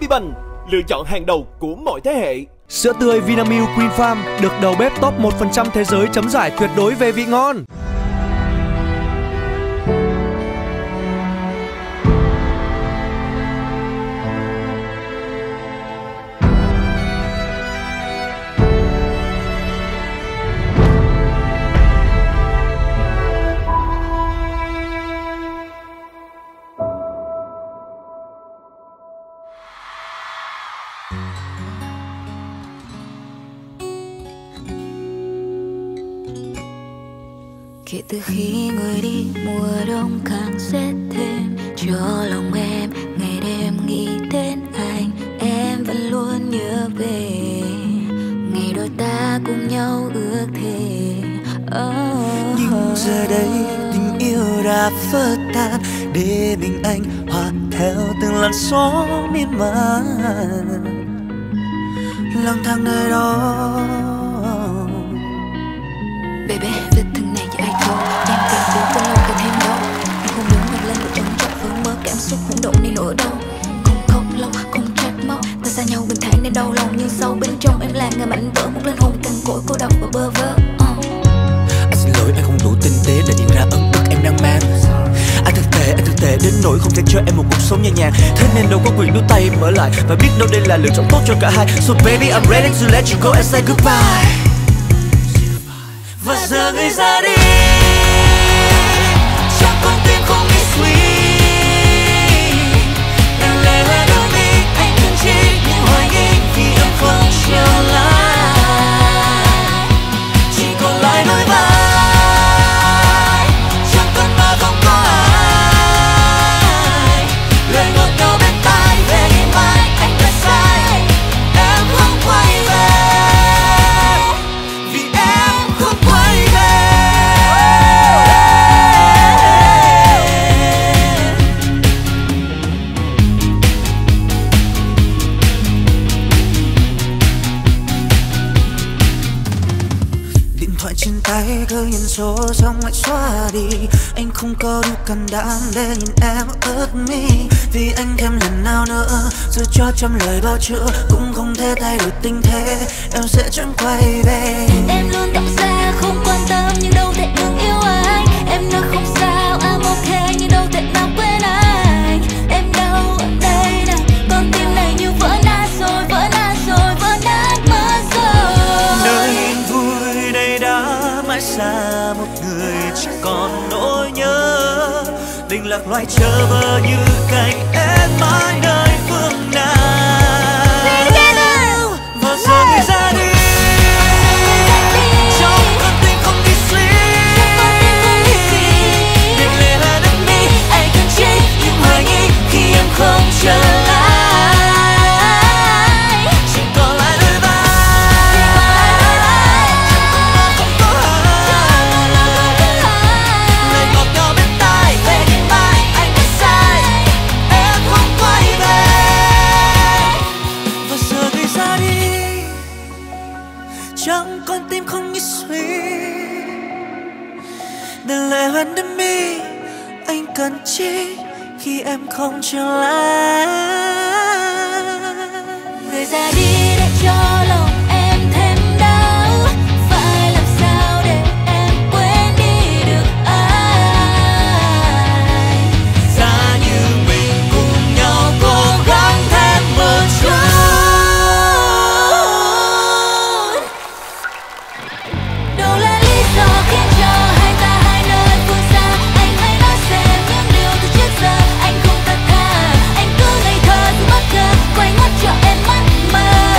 Vinibank, lựa chọn hàng đầu của mọi thế hệ. Sữa tươi Vinamilk Green Farm được đầu bếp top 1% thế giới chấm giải tuyệt đối về vị ngon. Kể từ khi người đi, mùa đông càng rét thêm cho lòng em, ngày đêm nghĩ đến anh. Em vẫn luôn nhớ về ngày đôi ta cùng nhau ước thề. Nhưng giờ đây tình yêu đã vỡ tan, để mình anh hòa theo từng làn gió miên man lang thang nơi đó. Baby, vết thương này cho ai thôi, em càng yêu càng lâu càng thêm đau. Em không muốn ngập lên một trống trọn vương mơ cảm xúc hỗn độn nên nỗi đau. Không khóc lâu, không trách móc, ta xa nhau bình thản nên đau lòng. Nhưng sâu bên trong em là người mảnh vỡ, một linh hồn cằn cỗi cô độc và bơ vơ. Anh xin lỗi, anh không đủ tinh tế để nhận ra ân ức em đang mang. Anh thực tế đến nỗi không thể cho em một cuộc sống nhẹ nhàng. Thế nên đâu có quyền đưa tay mở lại, và biết đâu đây là lựa chọn tốt cho cả hai. So baby I'm ready to let you go and say goodbye. Và giờ người ra đi, trong con tim không nghĩ suy. Đừng lệ hoa đôi mi, anh cần chỉ những hoài nghi vì em không trở lại. Chỉ còn lại đôi vai, trong cơn mơ không có ai. Lời ngọt ngào bên tai về ngày mai anh đã sai. Em không quay về vì em không quay về. Điện thoại trên tay cứ nhìn số xong lại xóa đi. Anh không có đủ can đảm để nhìn em ướt mi. Vì anh thêm lần nào nữa, dù cho trăm lời bao chữa cũng không thể thay đổi tình thế. Em sẽ chẳng quay về. Em luôn tỏ ra không quan tâm nhưng đâu thể ngừng yêu anh. Em nói không sao, I'm okay nhưng đâu thể nào quên anh. Em đâu ở đây nào, con tim này như vỡ nát rồi, vỡ nát rồi, vỡ nát mất rồi. Nơi yên vui đây đã mãi xa một người, chỉ còn nỗi nhớ. Tình lạc loài chờ vơ như cánh én mãi nơi phương nào. Và giờ người ra đi, trong con tim không đi suy. Đừng lệ hoa nước mi, anh cần chỉ những hoài nghi khi em không trở lại. Chỉ còn lại đôi vai, không có ai. Lời ngọt ngào bên tai về ngày mai anh đã sai. Em không quay về. Và giờ người ra đi, trong con tim không nghĩ suy. Đừng lệ hoa nước mi, anh cần chi khi em không trở lại. Người ra đi để cho lòng em thêm đau. Phải làm sao để em quên đi được ai. Giá như mình cùng nhau cố gắng thêm một chút. Đâu là lý do khiến cho hai ta hai nơi phương xa. Anh hãy nói xem những điều từ trước giờ anh không thật thà. Anh cứ ngây thơ dù bất ngờ quay ngoắt cho em mắt mờ.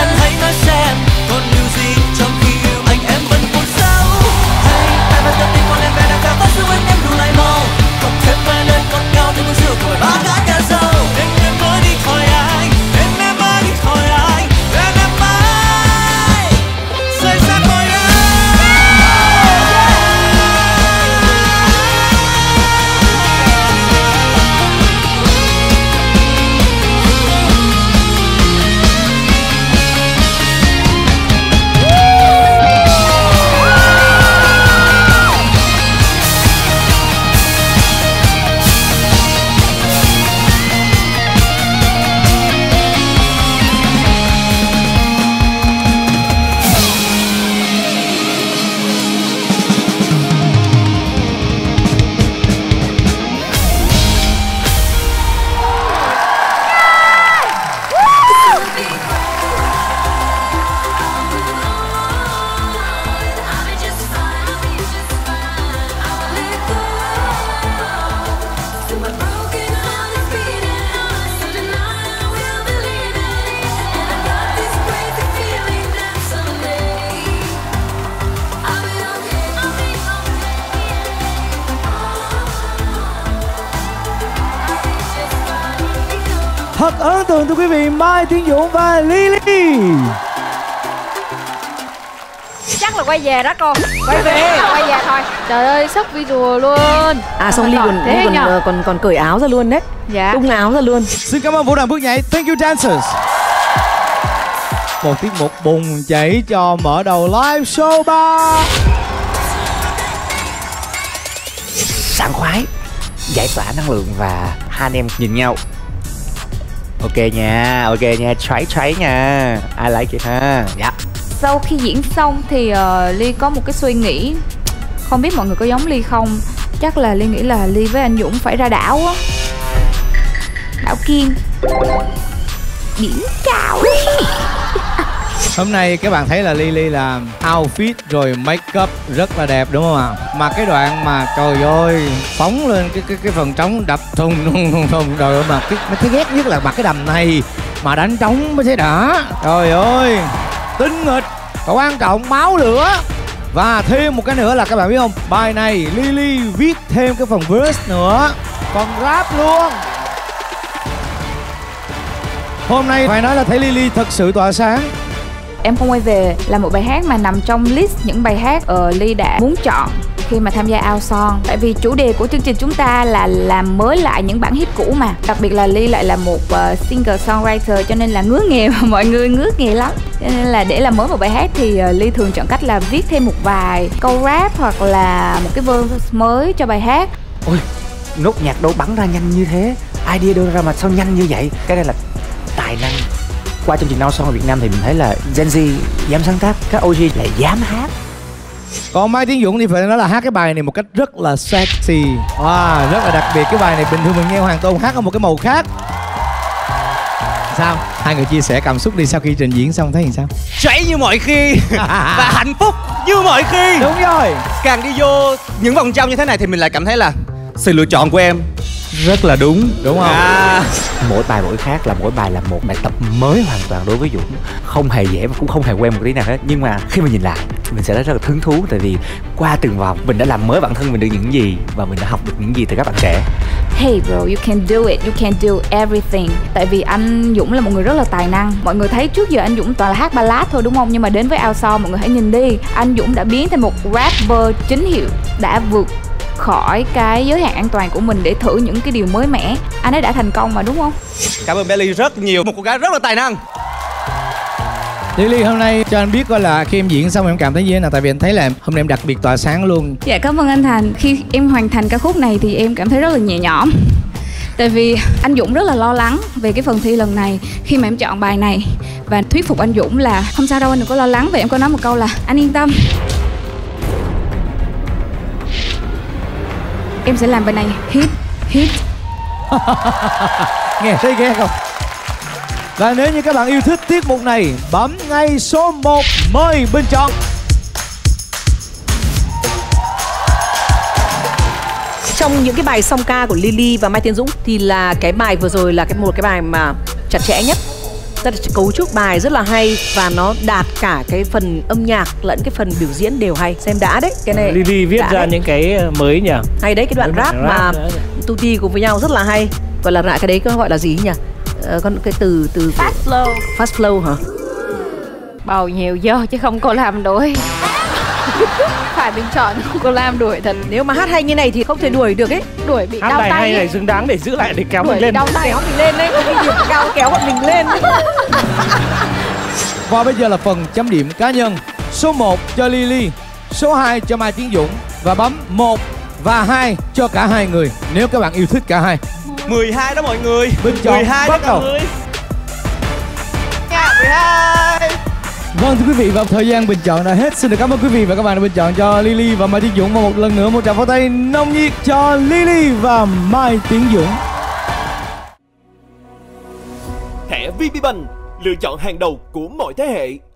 thật ấn tượng thưa quý vị, Mai Tiến Dũng và Lily. Chắc là quay về đó cô. Quay về thôi. Trời ơi, sốc visual luôn. À xong Ly còn cởi áo ra luôn đấy. Dạ. Tung áo ra luôn. Xin cảm ơn vũ đoàn bước nhảy. Thank you dancers. Một tiết mục bùng cháy cho mở đầu live show 3. Sảng khoái, giải tỏa năng lượng và hai anh em nhìn nhau. Ok nha, try nha. I like it ha. Dạ. Sau khi diễn xong thì Ly có một cái suy nghĩ, không biết mọi người có giống Ly không. Chắc là Ly nghĩ là Ly với anh Dũng phải ra đảo á. Đảo Kiên, biển cao. Hôm nay các bạn thấy là Lily làm outfit rồi make up rất là đẹp đúng không ạ? Mà cái đoạn mà trời ơi phóng lên cái phần trống đập thùng rồi mà mới thấy ghét nhất là mặc cái đầm này mà đánh trống mới thấy đã. Trời ơi tinh nghịch, quan trọng máu lửa. Và thêm một cái nữa là các bạn biết không, bài này Lily viết thêm cái phần verse nữa, phần rap luôn. Hôm nay phải nói là thấy Lily thật sự tỏa sáng. Em Không Quay Về là một bài hát mà nằm trong list những bài hát Ly đã muốn chọn khi mà tham gia Ao Son. Tại vì chủ đề của chương trình chúng ta là làm mới lại những bản hit cũ mà. Đặc biệt là Ly lại là một singer songwriter, cho nên là ngứa nghề mà mọi người ngứa nghề lắm. Cho nên là để làm mới một bài hát thì Ly thường chọn cách là viết thêm một vài câu rap hoặc là một cái verse mới cho bài hát. Ôi, nốt nhạc đâu bắn ra nhanh như thế, idea đâu ra mà sao nhanh như vậy. Cái này là tài năng. Qua chương trình Ao Son ở Việt Nam thì mình thấy là Gen Z dám sáng tác, các OG lại dám hát. Còn Mai Tiến Dũng thì phải nói là hát cái bài này một cách rất là sexy. Wow, rất là đặc biệt. Cái bài này bình thường mình nghe Hoàng Tôn hát ở một cái màu khác. Sao? Hai người chia sẻ cảm xúc đi sau khi trình diễn xong thấy thì sao? Cháy như mọi khi và hạnh phúc như mọi khi. Đúng rồi. Càng đi vô những vòng trong như thế này thì mình lại cảm thấy là sự lựa chọn của em rất là đúng. Đúng không? Mỗi bài mỗi khác, là mỗi bài là một bài tập mới hoàn toàn đối với Dũng. Không hề dễ và cũng không hề quen một tí nào hết. Nhưng mà khi mà nhìn lại mình sẽ rất là hứng thú. Tại vì qua từng vòng mình đã làm mới bản thân mình được những gì, và mình đã học được những gì từ các bạn trẻ. Hey bro, you can do it, you can do everything. Tại vì anh Dũng là một người rất là tài năng. Mọi người thấy trước giờ anh Dũng toàn là hát ballad thôi đúng không? Nhưng mà đến với Ao Son mọi người hãy nhìn đi, anh Dũng đã biến thành một rapper chính hiệu, đã vượt khỏi cái giới hạn an toàn của mình để thử những cái điều mới mẻ. Anh ấy đã thành công mà đúng không? Cảm ơn Belly rất nhiều, một cô gái rất là tài năng. Lily, hôm nay cho anh biết coi là khi em diễn xong em cảm thấy như thế nào? Tại vì anh thấy là hôm nay em đặc biệt tỏa sáng luôn. Dạ cảm ơn anh Thành. Khi em hoàn thành ca khúc này thì em cảm thấy rất là nhẹ nhõm. Tại vì anh Dũng rất là lo lắng về cái phần thi lần này khi mà em chọn bài này, và thuyết phục anh Dũng là không sao đâu, anh đừng có lo lắng. Và em có nói một câu là anh yên tâm, em sẽ làm bài này hit. Nghe thấy ghê không? Và nếu như các bạn yêu thích tiết mục này, bấm ngay số 1 mời bình chọn. Trong những cái bài song ca của Lily và Mai Tiến Dũng thì là cái bài vừa rồi là một cái bài mà chặt chẽ nhất. Rất là cấu trúc bài rất là hay, và nó đạt cả cái phần âm nhạc lẫn cái phần biểu diễn đều hay. Xem đã đấy, cái này Lily viết ra những cái mới nhỉ. Hay đấy, cái đoạn rap mà Tuti cùng với nhau rất là hay. Gọi là cái đấy có gọi là gì nhỉ? Con cái từ fast flow hả? Bầu nhiều vô chứ không có làm đuổi. Phải bình chọn, không có làm đuổi thật. Nếu mà hát hay như này thì không thể đuổi được ấy. Đuổi bị hát đau tay hay ấy. này xứng đáng để giữ lại để kéo Đuổi mình lên. đau tay kéo mình lên đấy, cái việc cao kéo bọn mình lên. Và bây giờ là phần chấm điểm cá nhân. Số 1 cho Lily, số 2 cho Mai Tiến Dũng. Và bấm 1 và 2 cho cả hai người nếu các bạn yêu thích cả hai. 12 đó mọi người. Bình chọn 12 bắt đó đầu. mọi người. 12. Vâng thưa quý vị, và thời gian bình chọn đã hết. Xin được cảm ơn quý vị và các bạn đã bình chọn cho Lily và Mai Tiến Dũng. Và một lần nữa một tràng pháo tay nồng nhiệt cho Lily và Mai Tiến Dũng. Thẻ VPBank, lựa chọn hàng đầu của mọi thế hệ.